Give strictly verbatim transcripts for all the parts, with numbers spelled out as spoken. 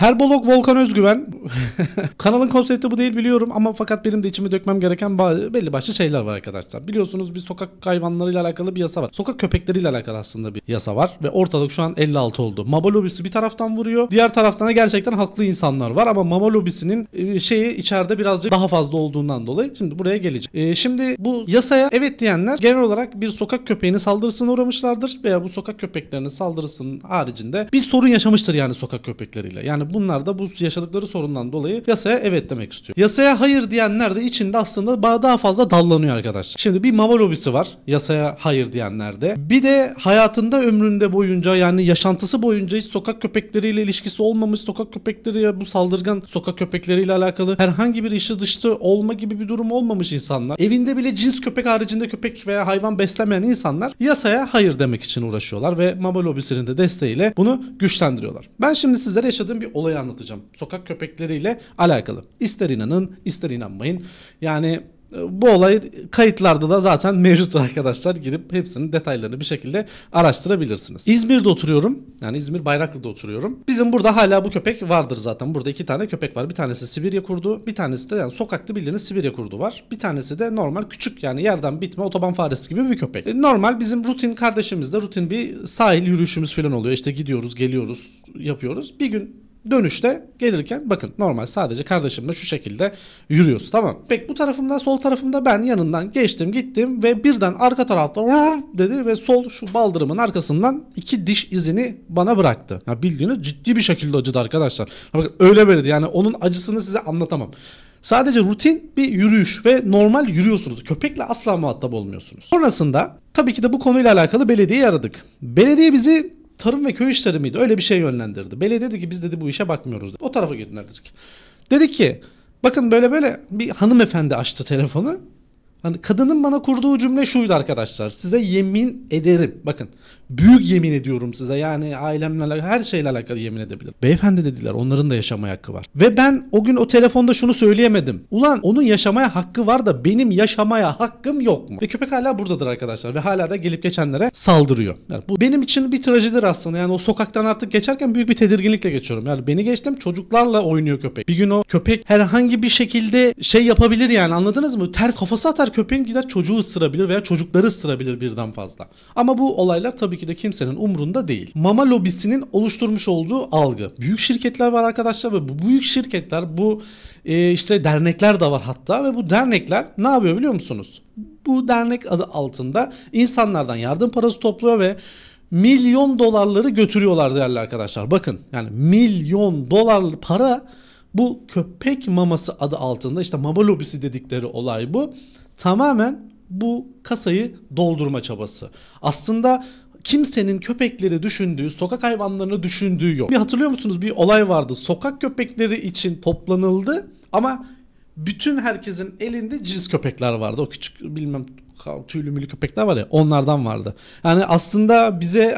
Herbolog Volkan Özgüven. Kanalın konsepti bu değil biliyorum ama fakat benim de içimi dökmem gereken belli başlı şeyler var arkadaşlar. Biliyorsunuz bir sokak hayvanlarıyla alakalı bir yasa var. Sokak köpekleriyle alakalı aslında bir yasa var ve ortalık şu an elli altı oldu. Mama lobisi bir taraftan vuruyor. Diğer taraftan da gerçekten haklı insanlar var ama mama lobisinin şeyi içeride birazcık daha fazla olduğundan dolayı şimdi buraya geleceğim. Ee, şimdi bu yasaya evet diyenler genel olarak bir sokak köpeğinin saldırısına uğramışlardır veya bu sokak köpeklerinin saldırısının haricinde bir sorun yaşamıştır yani sokak köpekleriyle. Yani bunlar da bu yaşadıkları sorundan dolayı yasaya evet demek istiyor. Yasaya hayır diyenler de içinde aslında daha fazla dallanıyor arkadaşlar. Şimdi bir mama lobisi var yasaya hayır diyenlerde. Bir de hayatında ömründe boyunca yani yaşantısı boyunca hiç sokak köpekleriyle ilişkisi olmamış, sokak köpekleri bu saldırgan sokak köpekleriyle alakalı herhangi bir işi dışta olma gibi bir durum olmamış insanlar. Evinde bile cins köpek haricinde köpek veya hayvan beslemeyen insanlar yasaya hayır demek için uğraşıyorlar ve mama lobisinin de desteğiyle bunu güçlendiriyorlar. Ben şimdi sizlere yaşadığım bir olayı anlatacağım. Sokak köpekleriyle alakalı. İster inanın, ister inanmayın. Yani bu olay kayıtlarda da zaten mevcut arkadaşlar. Girip hepsinin detaylarını bir şekilde araştırabilirsiniz. İzmir'de oturuyorum. Yani İzmir Bayraklı'da oturuyorum. Bizim burada hala bu köpek vardır zaten. Burada iki tane köpek var. Bir tanesi Sibirya kurdu. Bir tanesi de yani sokakta bildiğiniz Sibirya kurdu var. Bir tanesi de normal küçük yani yerden bitme otoban faresi gibi bir köpek. E, normal bizim rutin kardeşimizde rutin bir sahil yürüyüşümüz falan oluyor. İşte gidiyoruz, geliyoruz, yapıyoruz. Bir gün dönüşte gelirken bakın normal sadece kardeşimle şu şekilde yürüyoruz, tamam. Peki bu tarafımda sol tarafımda ben yanından geçtim gittim ve birden arka tarafta dedi ve sol şu baldırımın arkasından iki diş izini bana bıraktı. Ya bildiğiniz ciddi bir şekilde acıdı arkadaşlar. Bakın öyle böyleydi yani onun acısını size anlatamam. Sadece rutin bir yürüyüş ve normal yürüyorsunuz. Köpekle asla muhatap olmuyorsunuz. Sonrasında tabii ki de bu konuyla alakalı belediyeyi aradık. Belediye bizi Tarım ve Köy İşleri miydi? Öyle bir şey yönlendirdi. Belediye dedi ki biz dedi bu işe bakmıyoruz. O tarafa gönderdik. Dedik ki bakın böyle böyle bir hanımefendi açtı telefonu. Hani kadının bana kurduğu cümle şuydu arkadaşlar. Size yemin ederim. Bakın büyük yemin ediyorum size. Yani ailemle alakalı her şeyle alakalı yemin edebilirim. Beyefendi dediler onların da yaşamaya hakkı var. Ve ben o gün o telefonda şunu söyleyemedim. Ulan onun yaşamaya hakkı var da benim yaşamaya hakkım yok mu? Ve köpek hala buradadır arkadaşlar. Ve hala da gelip geçenlere saldırıyor. Yani bu benim için bir trajedidir aslında. Yani o sokaktan artık geçerken büyük bir tedirginlikle geçiyorum. Yani beni geçtim çocuklarla oynuyor köpek. Bir gün o köpek herhangi bir şekilde şey yapabilir yani anladınız mı? Ters kafası atar köpeğin gider çocuğu ısırabilir veya çocukları ısırabilir birden fazla. Ama bu olaylar tabii ki de kimsenin umrunda değil. Mama lobisinin oluşturmuş olduğu algı. Büyük şirketler var arkadaşlar ve bu büyük şirketler bu e, işte dernekler de var hatta ve bu dernekler ne yapıyor biliyor musunuz? Bu dernek adı altında insanlardan yardım parası topluyor ve milyon dolarları götürüyorlar değerli arkadaşlar. Bakın yani milyon dolar para bu köpek maması adı altında işte mama lobisi dedikleri olay bu. Tamamen bu kasayı doldurma çabası. Aslında kimsenin köpekleri düşündüğü, sokak hayvanlarını düşündüğü yok. Bir hatırlıyor musunuz? Bir olay vardı. Sokak köpekleri için toplanıldı ama bütün herkesin elinde cins köpekler vardı. O küçük bilmem tüylü mülü köpekler var ya onlardan vardı. Yani aslında bize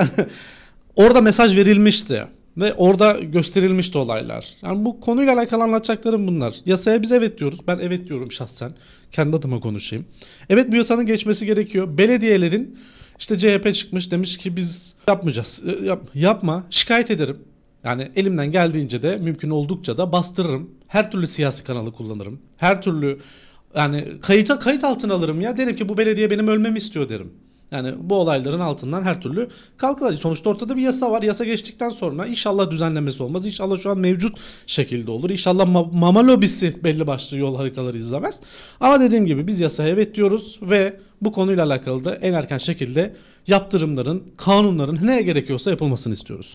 orada mesaj verilmişti. Ve orada gösterilmişti olaylar. Yani bu konuyla alakalı anlatacaklarım bunlar. Yasaya biz evet diyoruz. Ben evet diyorum şahsen. Kendi adıma konuşayım. Evet bu yasanın geçmesi gerekiyor. Belediyelerin işte C H P çıkmış demiş ki biz yapmayacağız. Yap, yapma şikayet ederim. Yani elimden geldiğince de mümkün oldukça da bastırırım. Her türlü siyasi kanalı kullanırım. Her türlü yani kayıta kayıt altına alırım ya. Derim ki bu belediye benim ölmemi istiyor derim. Yani bu olayların altından her türlü kalkılacak. Sonuçta ortada bir yasa var. Yasa geçtikten sonra inşallah düzenlemesi olmaz. İnşallah şu an mevcut şekilde olur. İnşallah ma- mama lobisi belli başlı yol haritaları izlemez. Ama dediğim gibi biz yasaya evet diyoruz ve bu konuyla alakalı da en erken şekilde yaptırımların, kanunların neye gerekiyorsa yapılmasını istiyoruz.